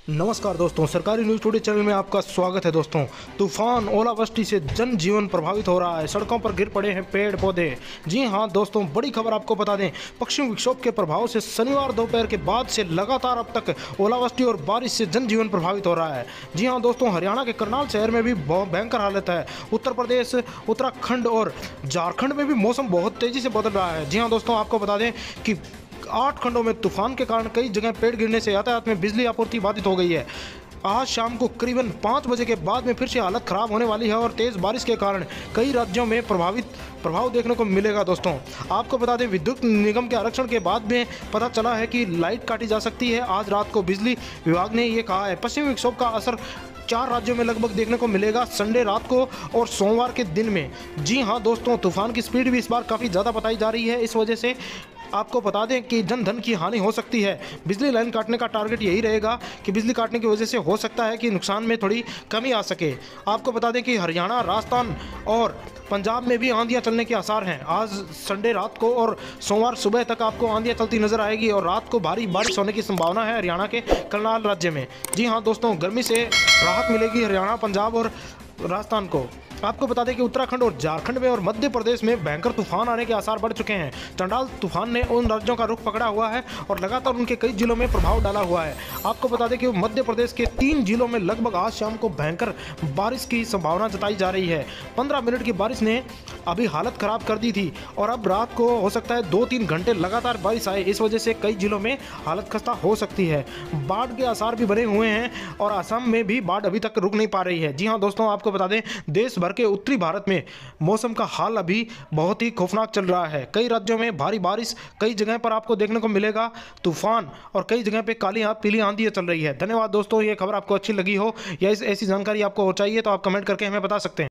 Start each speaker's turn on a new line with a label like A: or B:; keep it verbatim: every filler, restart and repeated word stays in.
A: नमस्कार दोस्तों, सरकारी न्यूज़ टुडे चैनल में आपका स्वागत है। दोस्तों, तूफान ओलावृष्टि से जनजीवन प्रभावित हो रहा है, सड़कों पर गिर पड़े हैं पेड़ पौधे। जी हां दोस्तों, बड़ी खबर आपको बता दें, पश्चिमी विक्षोभ के प्रभाव से शनिवार दोपहर के बाद से लगातार अब तक ओलावृष्टि और बारिश से जनजीवन प्रभावित हो रहा है। जी हाँ दोस्तों, हरियाणा के करनाल शहर में भी बहुत भयंकर हालत है। उत्तर प्रदेश, उत्तराखंड और झारखंड में भी मौसम बहुत तेजी से बदल रहा है। जी हाँ दोस्तों, आपको बता दें कि आठ खंडों में तूफान के कारण कई जगह पेड़ गिरने से यातायात में बिजली आपूर्ति बाधित हो गई है। आज शाम को करीबन पाँच बजे के बाद में फिर से हालत खराब होने वाली है और तेज़ बारिश के कारण कई राज्यों में प्रभावित प्रभाव देखने को मिलेगा। दोस्तों, आपको बता दें, विद्युत निगम के आरक्षण के बाद में पता चला है कि लाइट काटी जा सकती है। आज रात को बिजली विभाग ने ये कहा है। पश्चिमी विक्षोभ का असर चार राज्यों में लगभग देखने को मिलेगा, संडे रात को और सोमवार के दिन में। जी हाँ दोस्तों, तूफान की स्पीड भी इस बार काफ़ी ज़्यादा बताई जा रही है। इस वजह से आपको बता दें कि जन धन की हानि हो सकती है। बिजली लाइन काटने का टारगेट यही रहेगा कि बिजली काटने की वजह से हो सकता है कि नुकसान में थोड़ी कमी आ सके। आपको बता दें कि हरियाणा, राजस्थान और पंजाब में भी आंधियां चलने के आसार हैं। आज संडे रात को और सोमवार सुबह तक आपको आंधियां चलती नजर आएगी और रात को भारी बारिश होने की संभावना है हरियाणा के करनाल राज्य में। जी हाँ दोस्तों, गर्मी से राहत मिलेगी हरियाणा, पंजाब और राजस्थान को। आपको बता दें कि उत्तराखंड और झारखंड में और मध्य प्रदेश में भयंकर तूफान आने के आसार बढ़ चुके हैं। चंडाल तूफान ने उन राज्यों का रुख पकड़ा हुआ है और लगातार उनके कई जिलों में प्रभाव डाला हुआ है। आपको बता दें कि मध्य प्रदेश के तीन जिलों में लगभग आज शाम को भयंकर बारिश की संभावना जताई जा रही है। पंद्रह मिनट की बारिश ने अभी हालत खराब कर दी थी और अब रात को हो सकता है दो तीन घंटे लगातार बारिश आए। इस वजह से कई जिलों में हालत खस्ता हो सकती है। बाढ़ के आसार भी बने हुए हैं और असम में भी बाढ़ अभी तक रुक नहीं पा रही है। जी हाँ दोस्तों, आपको बता दें, देश भर के उत्तरी भारत में मौसम का हाल अभी बहुत ही खौफनाक चल रहा है। कई राज्यों में भारी बारिश, कई जगह पर आपको देखने को मिलेगा तूफान और कई जगह पे काली पीली आंधी चल रही है। धन्यवाद दोस्तों, ये खबर आपको अच्छी लगी हो या इस ऐसी जानकारी आपको चाहिए तो आप कमेंट करके हमें बता सकते हैं।